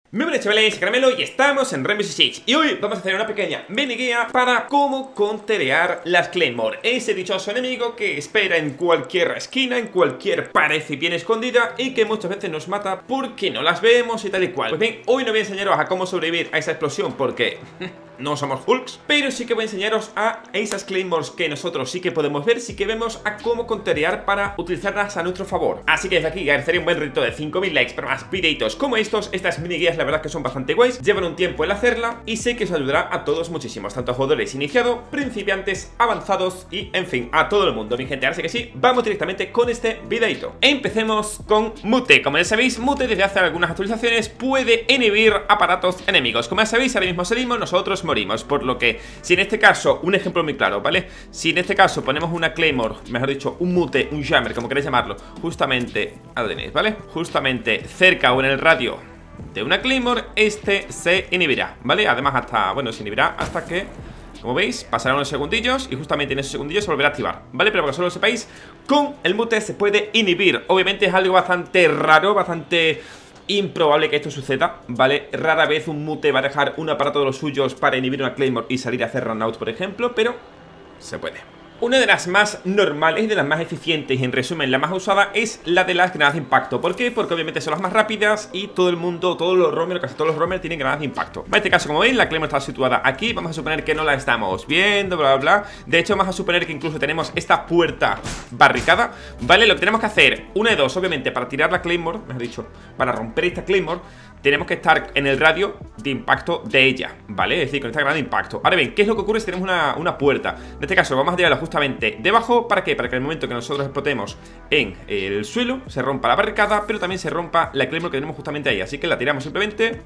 Muy buenas chavales, soy Caramelo y estamos en Rainbow Six. Y hoy vamos a hacer una pequeña mini guía para cómo counterear las Claymore, ese dichoso enemigo que espera en cualquier esquina, en cualquier pared bien escondida y que muchas veces nos mata porque no las vemos y tal y cual. Pues bien, hoy no voy a enseñaros a cómo sobrevivir a esa explosión porque no somos Hulks, pero sí que voy a enseñaros a esas Claymores que nosotros sí que podemos ver, sí que vemos a cómo counterear para utilizarlas a nuestro favor. Así que desde aquí agradecería un buen reto de 5000 likes para más videitos como estos. Estas mini guías la verdad que son bastante guays, llevan un tiempo el hacerla y sé que os ayudará a todos muchísimos, tanto a jugadores iniciados, principiantes, avanzados y en fin, a todo el mundo, mi gente. Así que sí, vamos directamente con este videito. Empecemos con Mute. Como ya sabéis, Mute desde hace algunas actualizaciones puede inhibir aparatos enemigos. Como ya sabéis, ahora mismo salimos, nosotros morimos, por lo que si en este caso, un ejemplo muy claro, ¿vale? Si en este caso ponemos una Claymore, mejor dicho, un Mute, un Jammer, como queréis llamarlo, justamente, ahí lo tenéis, ¿vale? Justamente cerca o en el radio de una Claymore, este se inhibirá, ¿vale? Además hasta, bueno, se inhibirá hasta que, como veis, pasarán unos segundillos y justamente en esos segundillos se volverá a activar, ¿vale? Pero para que solo lo sepáis, con el Mute se puede inhibir. Obviamente es algo bastante raro, bastante improbable que esto suceda, ¿vale? Rara vez un Mute va a dejar un aparato de los suyos para inhibir una Claymore y salir a hacer runout, por ejemplo, pero se puede. Una de las más normales y de las más eficientes, y en resumen la más usada, es la de las granadas de impacto. ¿Por qué? Porque obviamente son las más rápidas y todo el mundo, todos los roamers, casi todos los roamers tienen granadas de impacto. En este caso, como veis, la Claymore está situada aquí. Vamos a suponer que no la estamos viendo, bla, bla, bla. De hecho, vamos a suponer que incluso tenemos esta puerta barricada, ¿vale? Lo que tenemos que hacer, una de dos, obviamente, para tirar la Claymore, mejor dicho, para romper esta Claymore, tenemos que estar en el radio de impacto de ella, ¿vale? Es decir, con esta granada de impacto. Ahora bien, ¿qué es lo que ocurre si tenemos una puerta? En este caso vamos a tirarla justamente debajo. ¿Para qué? Para que en el momento que nosotros explotemos en el suelo se rompa la barricada, pero también se rompa la Claymore que tenemos justamente ahí. Así que la tiramos simplemente.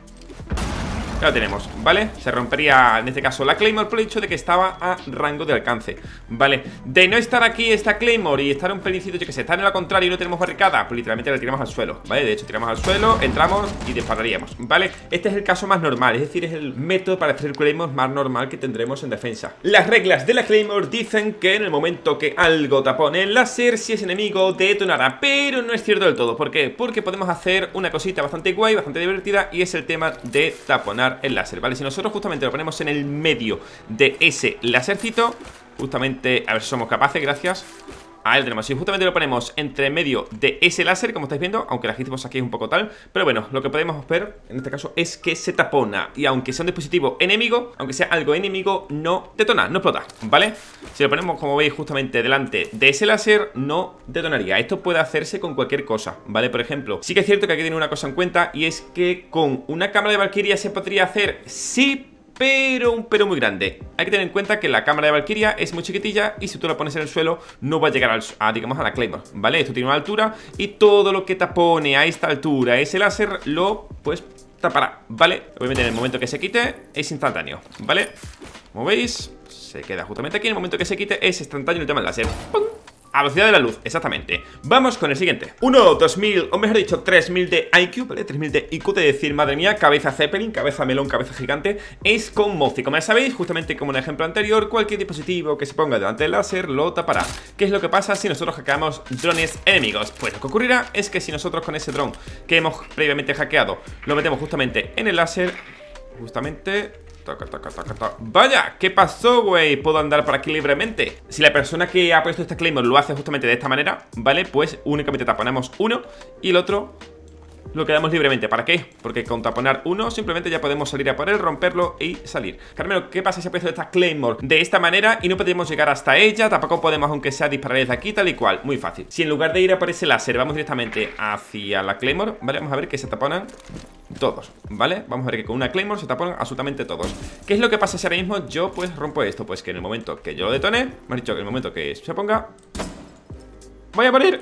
Ya lo tenemos, ¿vale? Se rompería en este caso la Claymore por el hecho de que estaba a rango de alcance, ¿vale? De no estar aquí esta Claymore y estar un pelicito, yo que sé, estar en la contraria y no tenemos barricada, pues literalmente la tiramos al suelo, ¿vale? De hecho tiramos al suelo, entramos y dispararíamos, ¿vale? Este es el caso más normal, es decir, es el método para hacer el Claymore más normal que tendremos en defensa. Las reglas de la Claymore dicen que en el momento que algo tapone el láser, si es enemigo, detonará, pero no es cierto del todo. ¿Por qué? Porque podemos hacer una cosita bastante guay, bastante divertida, y es el tema de taponar el láser, ¿vale? Si nosotros justamente lo ponemos en el medio de ese lásercito, justamente, a ver si somos capaces, gracias. Ahí lo tenemos, si justamente lo ponemos entre medio de ese láser, como estáis viendo, aunque la hitbox aquí es un poco tal, pero bueno, lo que podemos ver en este caso es que se tapona. Y aunque sea un dispositivo enemigo, aunque sea algo enemigo, no detona, no explota, ¿vale? Si lo ponemos, como veis, justamente delante de ese láser, no detonaría. Esto puede hacerse con cualquier cosa, ¿vale? Por ejemplo, sí que es cierto que aquí tiene una cosa en cuenta, y es que con una cámara de Valkyria se podría hacer, sí, pero un pero muy grande. Hay que tener en cuenta que la cámara de Valkyria es muy chiquitilla y si tú la pones en el suelo no va a llegar digamos, a la Claymore, ¿vale? Esto tiene una altura y todo lo que tapone a esta altura ese láser lo, pues, tapará, ¿vale? Obviamente en el momento que se quite es instantáneo, ¿vale? Como veis, se queda justamente aquí. En el momento que se quite es instantáneo el tema del láser. ¡Pum! A velocidad de la luz, exactamente. Vamos con el siguiente. 2000, o mejor dicho 3000 de IQ, ¿vale? 3000 de IQ, de decir, madre mía, cabeza Zeppelin, cabeza melón, cabeza gigante. Es con Mozi. Como ya sabéis, justamente como en el ejemplo anterior, cualquier dispositivo que se ponga delante del láser lo tapará. ¿Qué es lo que pasa si nosotros hackeamos drones enemigos? Pues lo que ocurrirá es que si nosotros con ese dron que hemos previamente hackeado lo metemos justamente en el láser, justamente... Vaya, ¿qué pasó, güey? Puedo andar por aquí libremente. Si la persona que ha puesto esta Claymore lo hace justamente de esta manera, ¿vale? Pues únicamente taponamos uno y el otro lo quedamos libremente. ¿Para qué? Porque con taponar uno simplemente ya podemos salir a por él, romperlo y salir. Carmelo, ¿qué pasa si ha puesto esta Claymore de esta manera y no podemos llegar hasta ella? Tampoco podemos, aunque sea, disparar desde aquí, tal y cual. Muy fácil. Si en lugar de ir a por ese láser vamos directamente hacia la Claymore, ¿vale? Vamos a ver que se taponan todos, ¿vale? Vamos a ver que con una Claymore se taponan absolutamente todos. ¿Qué es lo que pasa si ahora mismo yo, pues, rompo esto? Pues que en el momento que yo lo detone, me has dicho que en el momento que se ponga, voy a morir.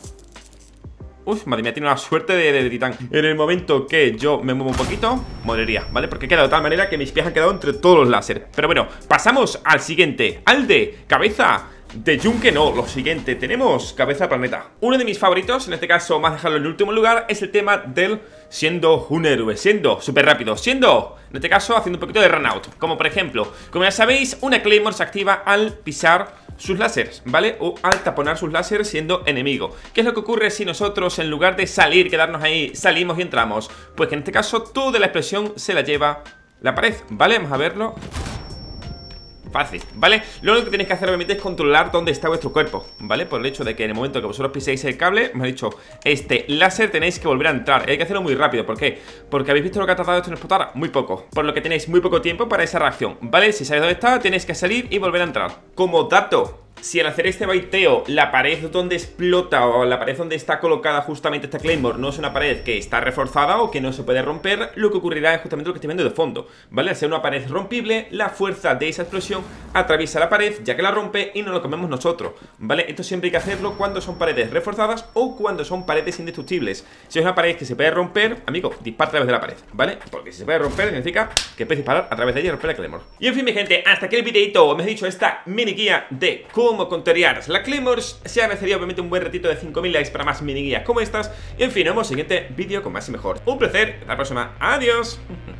Uf, madre mía, tiene una suerte de titán. En el momento que yo me muevo un poquito, moriría, ¿vale? Porque queda de tal manera que mis pies han quedado entre todos los láser. Pero bueno, pasamos al siguiente. Al de cabeza de Yunque. No, lo siguiente, tenemos cabeza de planeta. Uno de mis favoritos, en este caso más dejarlo en el último lugar, es el tema del siendo un héroe, siendo súper rápido, siendo, en este caso, haciendo un poquito de runout. Como por ejemplo, como ya sabéis, una Claymore se activa al pisar sus láseres, ¿vale? O al taponar sus láseres siendo enemigo. ¿Qué es lo que ocurre si nosotros, en lugar de salir, quedarnos ahí, salimos y entramos? Pues que en este caso toda la explosión se la lleva la pared, ¿vale? Vamos a verlo. Fácil, ¿vale? Lo único que tenéis que hacer obviamente es controlar dónde está vuestro cuerpo, ¿vale? Por el hecho de que en el momento que vosotros piséis el cable, me ha dicho, este láser tenéis que volver a entrar. Y hay que hacerlo muy rápido, ¿por qué? Porque habéis visto lo que ha tardado esto en explotar, muy poco. Por lo que tenéis muy poco tiempo para esa reacción, ¿vale? Si sabéis dónde está, tenéis que salir y volver a entrar. Como dato, si al hacer este baiteo la pared donde explota o la pared donde está colocada justamente esta Claymore no es una pared que está reforzada o que no se puede romper, lo que ocurrirá es justamente lo que estoy viendo de fondo, ¿vale? Al ser una pared rompible, la fuerza de esa explosión atraviesa la pared ya que la rompe y no lo comemos nosotros, ¿vale? Esto siempre hay que hacerlo cuando son paredes reforzadas o cuando son paredes indestructibles. Si es una pared que se puede romper, amigo, dispara a través de la pared, ¿vale? Porque si se puede romper significa que puedes disparar a través de ella y romper la Claymore. Y en fin, mi gente, hasta aquí el videito. Me he dicho esta mini guía de cómo counterear la Claymore. Se agradecería obviamente un buen retito de 5000 likes para más mini guías como estas. Y en fin, nos vemos en el siguiente vídeo con más y mejor. Un placer, hasta la próxima, adiós.